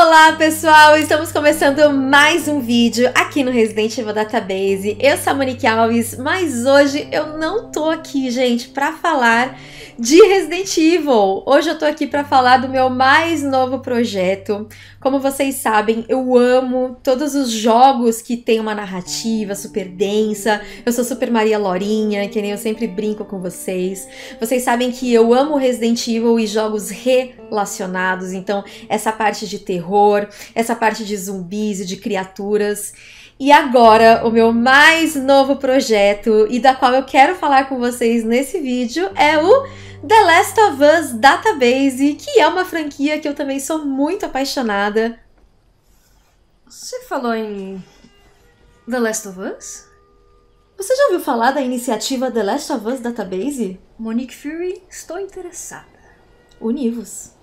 Olá pessoal, estamos começando mais um vídeo aqui no Resident Evil Database. Eu sou a Monique Alves, mas hoje eu não tô aqui, gente, pra falar de Resident Evil. Hoje eu tô aqui pra falar do meu mais novo projeto. Como vocês sabem, eu amo todos os jogos que tem uma narrativa super densa. Eu sou super Maria Lorinha, que nem eu sempre brinco com vocês. Vocês sabem que eu amo Resident Evil e jogos relacionados, então essa parte de terror, essa parte de zumbis e de criaturas. E agora, o meu mais novo projeto, e da qual eu quero falar com vocês nesse vídeo, é o The Last of Us Database, que é uma franquia que eu também sou muito apaixonada. Você falou em The Last of Us? Você já ouviu falar da iniciativa The Last of Us Database? Monique Fury, estou interessada. Univos.